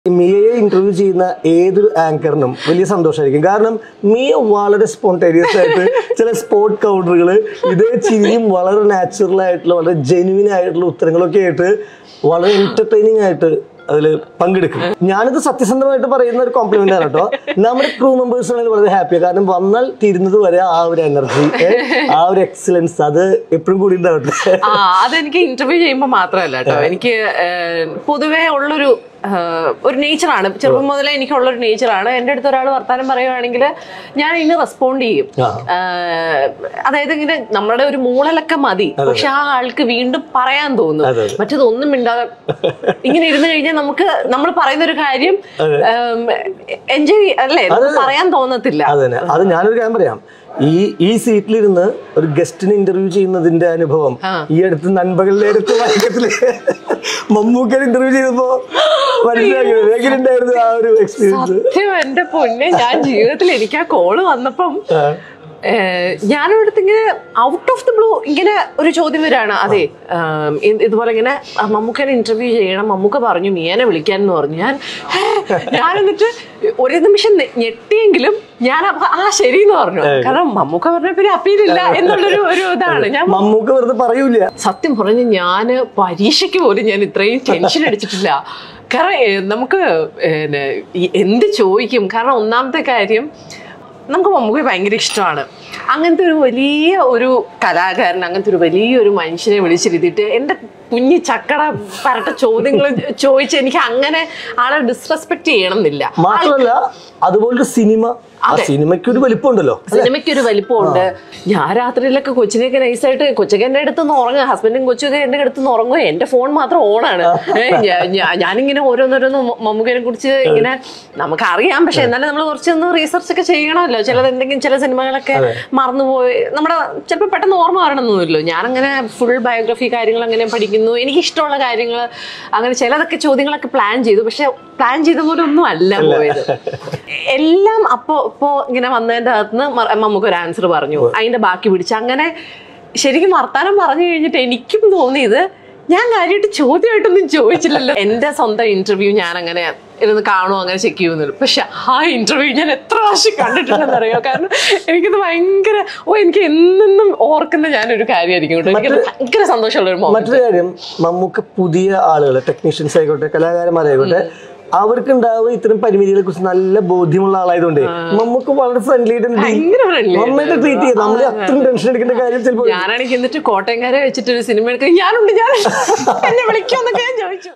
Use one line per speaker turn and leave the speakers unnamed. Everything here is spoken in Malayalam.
മിയയെ ഇന്റർവ്യൂ ചെയ്യുന്ന ഏതൊരു ആങ്കറിനും വലിയ സന്തോഷമായിരിക്കും. കാരണം മിയ വളരെ സ്പോണ്ടേനിയസ് ആയിട്ട് ചില സ്പോട്ട് കൗണ്ടറുകൾ ഇതേ ചിരിയും വളരെ നാച്ചുറൽ ആയിട്ടുള്ള വളരെ ജെന്യുവിൻ ആയിട്ടുള്ള ഉത്തരങ്ങളൊക്കെ ആയിട്ട് വളരെ എന്റർടൈനിങ് ആയിട്ട് അതിൽ പങ്കെടുക്കും. ഞാനിത് സത്യസന്ധമായിട്ട് പറയുന്ന ഒരു കോംപ്ലിമെന്റ് ആണ് കേട്ടോ. നമ്മുടെ ക്രൂ മെമ്പേഴ്സ് ആണെങ്കിൽ വളരെ ഹാപ്പിയാണ്. കാരണം വന്നാൽ തീരുന്നത് വരെ ആ ഒരു എനർജി, ആ ഒരു എക്സലൻസ് അത് എപ്പോഴും കൂടി ഉണ്ടാവട്ടെ.
അതെനിക്ക് ഇന്റർവ്യൂ ചെയ്യുമ്പോൾ മാത്രമല്ല കേട്ടോ, എനിക്ക് പൊതുവേ ഉള്ളൊരു നേച്ചറാണ്. ചെറുപ്പം മുതലേ എനിക്കുള്ളൊരു നേച്ചറാണ്. എൻ്റെ അടുത്ത് ഒരാൾ വർത്താനം പറയുവാണെങ്കിൽ ഞാൻ ഇതിന് റെസ്പോണ്ട് ചെയ്യും. അതായത് ഇങ്ങനെ നമ്മുടെ ഒരു മൂളലൊക്കെ മതി, പക്ഷെ ആ ആൾക്ക് വീണ്ടും പറയാൻ തോന്നും. മറ്റേതൊന്നും മിണ്ടാതെ ഇങ്ങനെ ഇരുന്ന് കഴിഞ്ഞാൽ നമുക്ക് നമ്മൾ പറയുന്ന ഒരു കാര്യം എൻജോയ് അല്ലേ, പറയാൻ തോന്നത്തില്ല.
അത് ഞാനൊരു കാര്യം പറയാം. ഈ സീറ്റിലിരുന്ന് ഒരു ഗസ്റ്റിനെ ഇന്റർവ്യൂ ചെയ്യുന്നതിന്റെ അനുഭവം ഈ അടുത്ത് നൻപകലിന്റെ അടുത്ത് വൈകത്തില് മമ്മൂക്കൻ ഇന്റർവ്യൂ ചെയ്തപ്പോ മനസ്സിലാക്കിയത് എങ്ങനെയുണ്ടായിരുന്നു ആ ഒരു എക്സ്പീരിയൻസ്?
എന്റെ പൊന്നെ, ഞാൻ ജീവിതത്തിൽ എനിക്ക് ആ കോള് വന്നപ്പം ഞാനിവിടുത്തെ ഇങ്ങനെ ഔട്ട് ഓഫ് ദി ബ്ലൂ ഇങ്ങനെ ഒരു ചോദ്യം വരാണ്. അതെ, ഇതുപോലെ ഇങ്ങനെ മമ്മൂക്കനെ ഇന്റർവ്യൂ ചെയ്യണം, മമ്മൂക്ക പറഞ്ഞു മിയനെ വിളിക്കാൻ എന്ന് പറഞ്ഞു. ഞാൻ എന്നിട്ട് ഒരു നിമിഷം ഞെട്ടിയെങ്കിലും ഞാൻ ശരി എന്ന് പറഞ്ഞു. കാരണം മമ്മൂക്ക പറഞ്ഞ പിന്നെ അപ്പീലില്ല എന്നുള്ളൊരു ഇതാണ്. ഞാൻ
മമ്മൂക്ക വെറുതെ പറയൂല.
സത്യം പറഞ്ഞ് ഞാന് പരീക്ഷയ്ക്ക് പോലും ഞാൻ ഇത്രയും ടെൻഷൻ അടിച്ചിട്ടില്ല. കാരണം നമുക്ക് എന്ത് ചോദിക്കും. കാരണം ഒന്നാമത്തെ കാര്യം, നമുക്ക് മമ്മൂക്ക ഭയങ്കര ഇഷ്ടമാണ്. അങ്ങനത്തെ ഒരു വലിയ ഒരു കലാകാരൻ, അങ്ങനത്തെ ഒരു വലിയൊരു മനുഷ്യനെ വിളിച്ചിരുത്തിയിട്ട് എൻ്റെ കുഞ്ഞി ചക്കട പരട്ട ചോദ്യങ്ങൾ ചോദിച്ച് എനിക്ക് അങ്ങനെ ആളെ ഡിസ്റെസ്പെക്ട് ചെയ്യണം എന്നില്ല.
മാത്രമല്ല അതുപോലൊരു സിനിമയ്ക്കൊരു വലിപ്പമുണ്ടല്ലോ,
സിനിമയ്ക്കൊരു വലിപ്പമുണ്ട്. ഞാൻ രാത്രിയിലൊക്കെ കൊച്ചിനെയൊക്കെ നൈസായിട്ട് കൊച്ചൊക്കെ എൻ്റെ അടുത്തുനിന്ന് ഉറങ്ങുക, ഹസ്ബൻഡും കൊച്ചൊക്കെ എൻ്റെ അടുത്തുനിന്ന് ഉറങ്ങുക, എൻ്റെ ഫോൺ മാത്രം ഓണാണ്. ഞാനിങ്ങനെ ഓരോന്നോരോന്ന് മമ്മൂക്കനെ കുറിച്ച് ഇങ്ങനെ നമുക്കറിയാം, പക്ഷെ എന്നാലും നമ്മൾ കുറച്ചൊന്ന് റീസെർച്ച് ഒക്കെ ചെയ്യണമല്ലോ. എന്തെങ്കിലും ചില സിനിമകളൊക്കെ മറന്നുപോയി നമ്മുടെ ചിലപ്പോൾ പെട്ടെന്ന് ഓർമ്മ വരണമെന്നൊന്നുമില്ലോ. ഞാനങ്ങനെ ഫുൾ ബയോഗ്രഫി കാര്യങ്ങൾ അങ്ങനെ പഠിക്കുന്നു, എനിക്കിഷ്ടമുള്ള കാര്യങ്ങൾ അങ്ങനെ ചിലതൊക്കെ ചോദ്യങ്ങളൊക്കെ പ്ലാൻ ചെയ്തു. പക്ഷെ പ്ലാൻ ചെയ്ത പോലെ ഒന്നും അല്ല പോയത്. എല്ലാം ഇപ്പോ ഇങ്ങനെ വന്നതിൻ്റെ അകത്തുനിന്ന് മമ്മൂക്ക ഒരു ആൻസർ പറഞ്ഞു, അതിന്റെ ബാക്കി പിടിച്ച് അങ്ങനെ ശരിക്കും വർത്താനം പറഞ്ഞു കഴിഞ്ഞിട്ട് എനിക്കും തോന്നിയത് ഞാൻ കാര്യമായിട്ട് ചോദ്യമായിട്ടൊന്നും ചോദിച്ചില്ലല്ലോ. എൻ്റെ സ്വന്തം ഇന്റർവ്യൂ ഞാൻ അങ്ങനെ ഇരുന്ന് കാണുമോ, അങ്ങനെ ചെക്ക് ചെയ്യുന്നില്ല. പക്ഷെ ആ ഇന്റർവ്യൂ ഞാൻ എത്ര പ്രാവശ്യം കണ്ടിട്ടുണ്ടെന്ന് അറിയോ. കാരണം എനിക്കത് ഭയങ്കര എനിക്ക് എന്നും ഓർക്കുന്ന ഞാനൊരു കാര്യമായിരിക്കും കേട്ടോ. എനിക്ക് ഭയങ്കര സന്തോഷമുള്ള ഒരു
മറ്റൊരു കാര്യം, മമ്മൂക്ക പുതിയ ആളുകൾ, ടെക്നീഷ്യൻസ് ആയിക്കോട്ടെ, കലാകാരന്മാരായിക്കോട്ടെ, അവർക്ക് ഉണ്ടാവുക ഇത്തരം പരിമിതികളെ കുറിച്ച് നല്ല ബോധ്യമുള്ള ആളായതുകൊണ്ട് നമുക്ക് വളരെ ഫ്രണ്ട്ലി ആയിട്ട് നന്നായിട്ട് ട്രീറ്റ് ചെയ്യും. നമ്മൾ അത്രയും ടെൻഷൻ എടുക്കേണ്ട കാര്യം ചിലപ്പോൾ.
ഞാനാണെങ്കിൽ എന്നിട്ട് കോട്ടയംകാരെ വെച്ചിട്ട് ഒരു സിനിമ എടുക്കാൻ ഞാനുണ്ട്, ഞാൻ എന്നെ വിളിക്കുമെന്നൊക്കെ ഞാൻ ചോദിച്ചു.